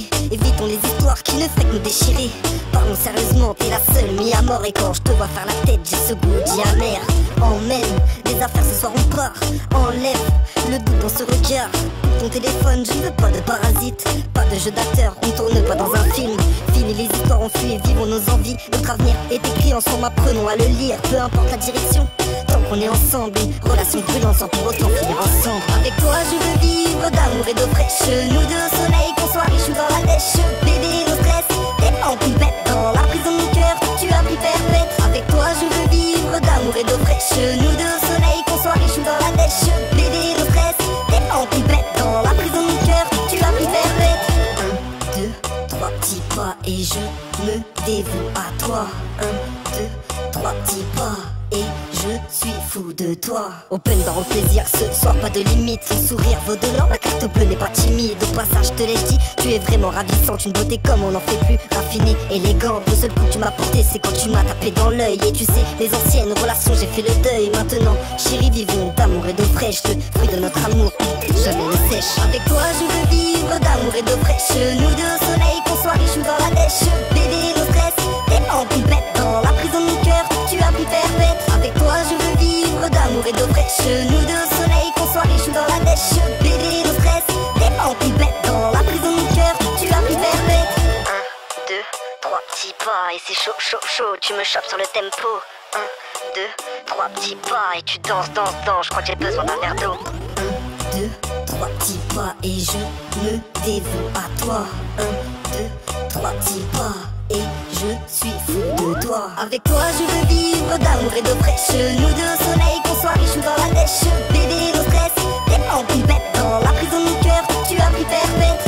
chérie. Évitons les histoires qui ne feraient que nous déchirer. Parlons sérieusement, t'es la seule mis à mort. Et quand je te vois faire la tête, j'ai ce goût dit amer. Emmène des affaires, ce soir on part. Enlève le doute dans ce regard. Ton téléphone, je ne veux pas de parasite. Pas de jeu d'acteur, on tourne pas dans un film. Fini les histoires, on fuit et vivons nos envies. Notre avenir est écrit ensemble, apprenons à le lire. Peu importe la direction, tant qu'on est ensemble. Une relation brûlante sans pour autant finir ensemble. Avec toi je veux vivre d'amour et d'eau fraîche. Nous deux au soleil, qu'on soit riches ou dans la dèche. Bébé, nos stress, t'es en plus bête. Dans la prison de mon cœur, tu as pris perpète. Avec toi je veux vivre d'amour et d'eau fraîche. Nous deux au soleil, qu'on soit riches ou dans la dèche. Bébé, nos stress, t'es en plus bête. Dans la prison de mon cœur, tu as pris perpète. 1, 2, 3 petits pas et je me dévoue à toi. 1, 2, 3 petits pas et je suis fou de toi. Open bar au plaisir, ce soir pas de limite. Son sourire vaut de l'or, la carte bleue n'est pas timide. Au passage je te l'ai dit, tu es vraiment ravissante. Une beauté comme on n'en fait plus, raffinée, élégante. Le seul coup que tu m'as porté c'est quand tu m'as tapé dans l'œil. Et tu sais, les anciennes relations j'ai fait le deuil. Maintenant, chérie, vivons d'amour et d'eau fraîche. Le fruit de notre amour, jamais ne sèche. Avec toi je veux vivre d'amour et d'eau fraîche. Nous deux au soleil, qu'on soit riches ou dans la dèche. Bébé, nos stress, t'es en plus bête. Dans la prison de mon cœur, tu as pris perpète. Avec toi je veux vivre d'amour et d'eau fraîche. Nous deux au soleil, qu'on soit riches ou dans la dèche. Bébé, nos stress, t'es en plus bête. Dans la prison de mon cœur, tu as pris perpète. 1, 2, 3 petits pas et c'est chaud, chaud, chaud. Tu me chopes sur le tempo. 1, 2, 3 petits pas et tu danses, danses, danses. Je crois que j'ai besoin d'un verre d'eau. 1, 2, 3 petits pas et je me dévoue à toi. 1, 2, 3 petits pas et je suis fou de toi. Avec toi je veux vivre d'amour et d'eau fraîche. Nous deux au soleil, qu'on soit riches ou dans la dèche. Bébé, nos stress, t'es en plus bête. Dans la prison de mon cœur, tu as pris perpète.